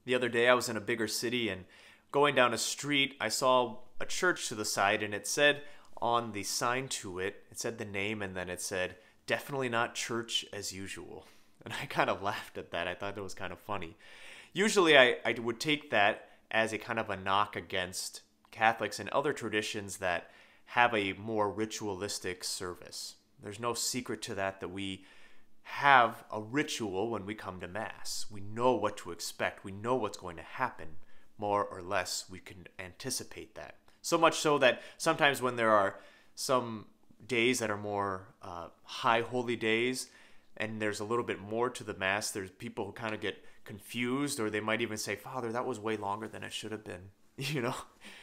The other day I was in a bigger city and going down a street, I saw a church to the side and it said on the sign to it, it said the name and then it said, definitely not church as usual. And I kind of laughed at that. I thought it was kind of funny. Usually I would take that as a kind of a knock against Catholics and other traditions that have a more ritualistic service. There's no secret to that we have a ritual when we come to Mass. We know what to expect. We know what's going to happen. More or less, we can anticipate that. So much so that sometimes when there are some days that are more high holy days, and there's a little bit more to the Mass, there's people who kind of get confused, or they might even say, Father, that was way longer than it should have been. You know?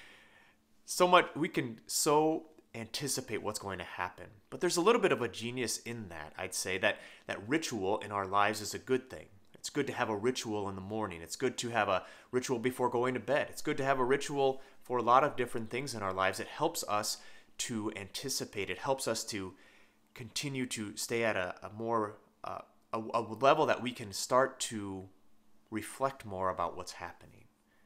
So much, we can so anticipate what's going to happen. But there's a little bit of a genius in that, I'd say, that ritual in our lives is a good thing. It's good to have a ritual in the morning. It's good to have a ritual before going to bed. It's good to have a ritual for a lot of different things in our lives. It helps us to anticipate. It helps us to continue to stay at a more a level that we can start to reflect more about what's happening.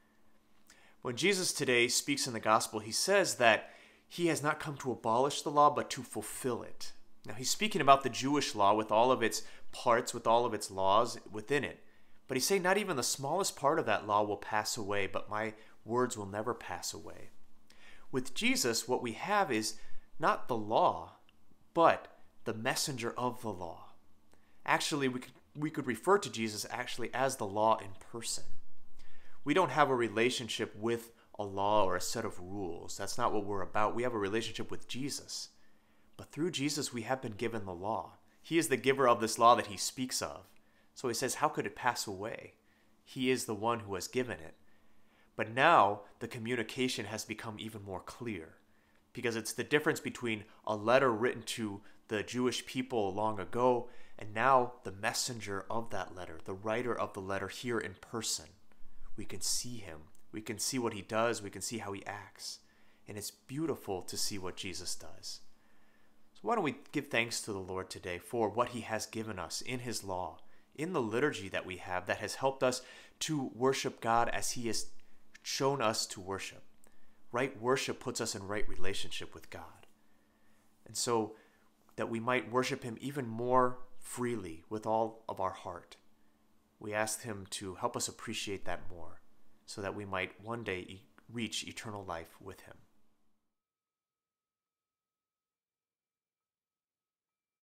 When Jesus today speaks in the gospel, he says that he has not come to abolish the law, but to fulfill it. Now, he's speaking about the Jewish law with all of its parts, with all of its laws within it. But he's saying not even the smallest part of that law will pass away, but my words will never pass away. With Jesus, what we have is not the law, but the messenger of the law. Actually, we could refer to Jesus actually as the law in person. We don't have a relationship with a law or a set of rules. That's not what we're about. We have a relationship with Jesus. But through Jesus, we have been given the law. He is the giver of this law that he speaks of. So he says, how could it pass away? He is the one who has given it. But now the communication has become even more clear, because it's the difference between a letter written to the Jewish people long ago and now the messenger of that letter, the writer of the letter here in person. We can see him. We can see what he does. We can see how he acts. And it's beautiful to see what Jesus does. So why don't we give thanks to the Lord today for what he has given us in his law, in the liturgy that we have that has helped us to worship God as he has shown us to worship. Right worship puts us in right relationship with God. And so that we might worship him even more freely with all of our heart, we ask him to help us appreciate that more, so that we might one day reach eternal life with him.